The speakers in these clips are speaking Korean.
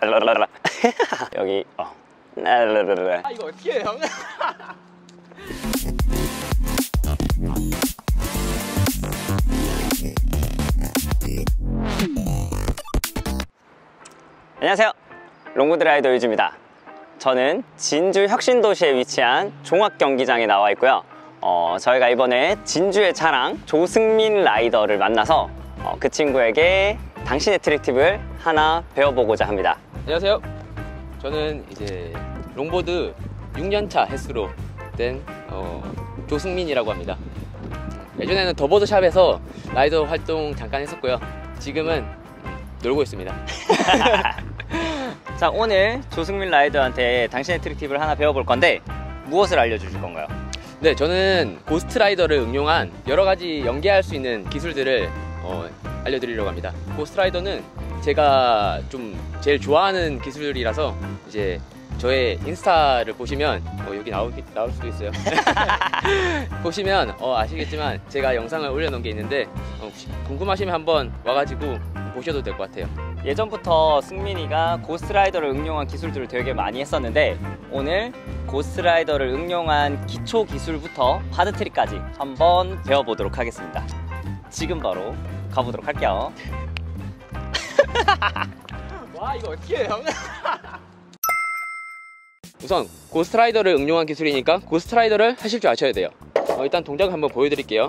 여기 이거 어떻게 해요? 안녕하세요, 롱보드 라이더 유주입니다. 저는 진주 혁신도시에 위치한 종합경기장에 나와 있고요. 저희가 이번에 진주의 자랑 조승민 라이더를 만나서 그 친구에게 당신의 트릭 팁을 하나 배워보고자 합니다. 안녕하세요. 저는 이제 롱보드 6년차 횟수로 된 조승민이라고 합니다. 예전에는 더보드샵에서 라이더 활동 잠깐 했었고요. 지금은 놀고 있습니다. 자, 오늘 조승민 라이더한테 당신의 트릭 팁을 하나 배워볼 건데 무엇을 알려주실 건가요? 네, 저는 고스트 라이더를 응용한 여러 가지 연계할 수 있는 기술들을 알려드리려고 합니다. 고스트 라이더는 제가 좀 제일 좋아하는 기술이라서 이제 저의 인스타를 보시면 여기 나올 수도 있어요. 보시면 아시겠지만 제가 영상을 올려놓은 게 있는데 궁금하시면 한번 와가지고 보셔도 될 것 같아요. 예전부터 승민이가 고스트라이더를 응용한 기술들을 되게 많이 했었는데 오늘 고스트라이더를 응용한 기초 기술부터 하드 트릭까지 한번 배워보도록 하겠습니다. 지금 바로 가보도록 할게요. 와, 이거 어떻게 해요? 우선 고스트라이더를 응용한 기술이니까 고스트라이더를 하실 줄 아셔야 돼요. 일단 동작을 한번 보여드릴게요.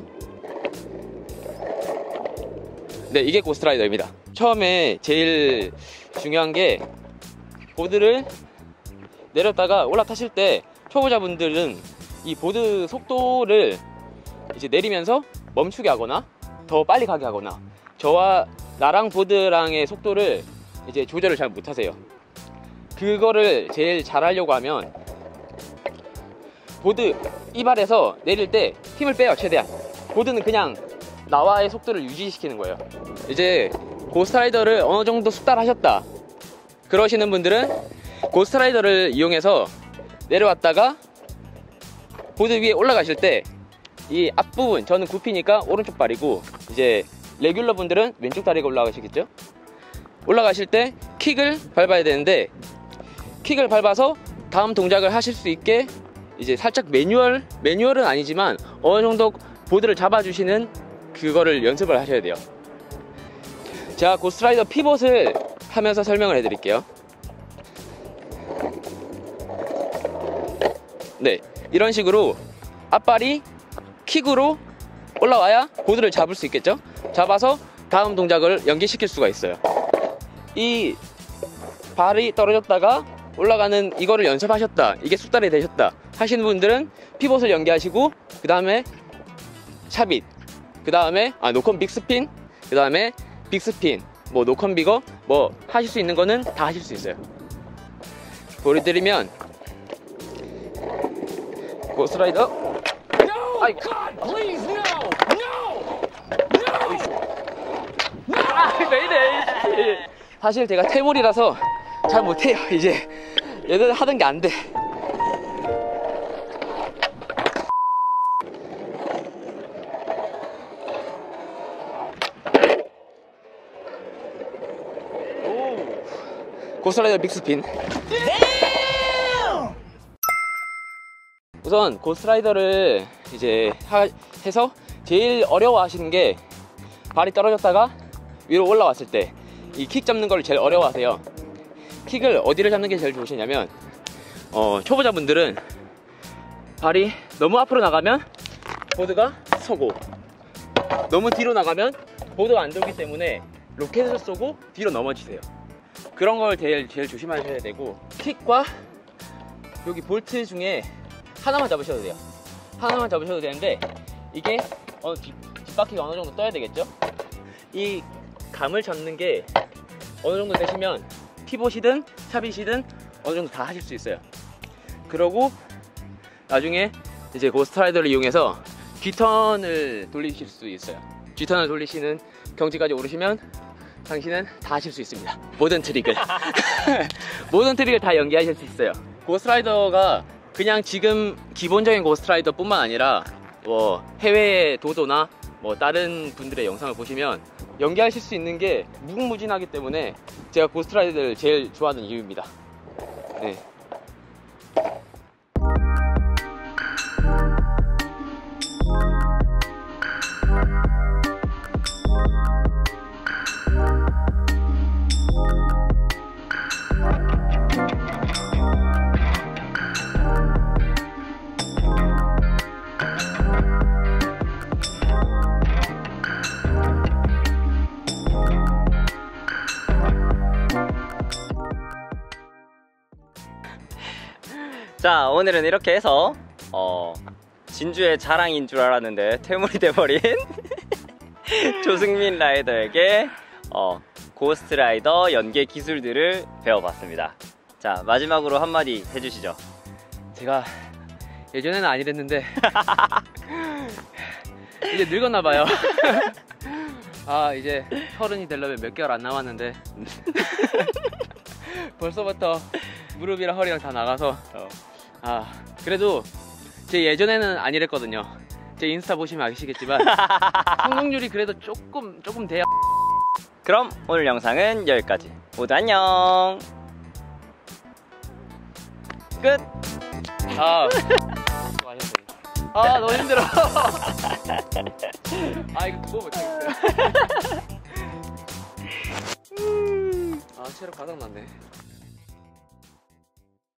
네, 이게 고스트라이더입니다. 처음에 제일 중요한 게 보드를 내렸다가 올라타실 때 초보자분들은 이 보드 속도를 이제 내리면서 멈추게 하거나 더 빨리 가게 하거나 저와 나랑 보드랑의 속도를 이제 조절을 잘 못하세요. 그거를 제일 잘 하려고 하면 보드 이발에서 내릴 때 힘을 빼요. 최대한 보드는 그냥 나와의 속도를 유지시키는 거예요. 이제 고스트라이더를 어느 정도 숙달하셨다 그러시는 분들은 고스트라이더를 이용해서 내려왔다가 보드 위에 올라가실 때 이 앞부분, 저는 굽히니까 오른쪽 발이고 이제 레귤러 분들은 왼쪽 다리가 올라가시겠죠. 올라가실 때 킥을 밟아야 되는데 킥을 밟아서 다음 동작을 하실 수 있게 이제 살짝 매뉴얼은 아니지만 어느 정도 보드를 잡아주시는 그거를 연습을 하셔야 돼요. 제가 고스트라이더 피벗을 하면서 설명을 해드릴게요. 네, 이런 식으로 앞발이 킥으로 올라와야 보드를 잡을 수 있겠죠. 잡아서 다음 동작을 연기시킬 수가 있어요. 이 발이 떨어졌다가 올라가는 이거를 연습하셨다, 이게 숙달이 되셨다 하시는 분들은 피벗을 연기하시고 그 다음에 샵잇, 그 다음에 노컨 빅스핀, 그 다음에 빅스핀, 뭐 노컨 비거, 뭐 하실 수 있는 거는 다 하실 수 있어요. 보여드리면 고스트라이더. No! God, please, no! No! No! 왜 이래? 사실 제가 태물이라서 잘 못해요. 이제 얘들 하던 게 안 돼. 고스트라이더 빅스핀. 우선 고스트라이더를 이제 해서 제일 어려워하시는 게 발이 떨어졌다가 위로 올라왔을 때 이 킥 잡는 걸 제일 어려워하세요. 킥을 어디를 잡는 게 제일 좋으시냐면 초보자분들은 발이 너무 앞으로 나가면 보드가 서고 너무 뒤로 나가면 보드가 안 돌기 때문에 로켓을 쏘고 뒤로 넘어지세요. 그런 걸 제일 조심하셔야 되고, 킥과 여기 볼트 중에 하나만 잡으셔도 돼요. 하나만 잡으셔도 되는데 이게 뒷바퀴가 어느 정도 떠야 되겠죠. 이 감을 잡는 게 어느 정도 되시면 피봇이든 샵잇이든 어느 정도 다 하실 수 있어요. 그러고 나중에 이제 고스트라이더를 이용해서 G턴을 돌리실 수 있어요. G턴을 돌리시는 경지까지 오르시면 당신은 다 하실 수 있습니다. 모든 트릭을 모든 트릭을 다 연기하실 수 있어요. 고스트라이더가 그냥 지금 기본적인 고스트라이더 뿐만 아니라 뭐 해외 도도나 뭐 다른 분들의 영상을 보시면 연기하실 수 있는 게 무궁무진하기 때문에 제가 고스트라이더를 제일 좋아하는 이유입니다. 네. 자, 오늘은 이렇게 해서 진주의 자랑인 줄 알았는데 퇴물이 돼버린 조승민 라이더에게 고스트 라이더 연계 기술들을 배워봤습니다. 자, 마지막으로 한마디 해주시죠. 제가 예전에는 안 이랬는데 이제 늙었나봐요. 아, 이제 30이 되려면 몇 개월 안 남았는데 벌써부터 무릎이랑 허리랑 다 나가서 그래도 제 예전에는 안 이랬거든요. 제 인스타 보시면 아시겠지만 성공률이 그래도 조금 돼야. 그럼 오늘 영상은 여기까지. 모두 안녕. 끝. 너무 힘들어. 이거 그거 못하겠어요. 체력 바닥 났네.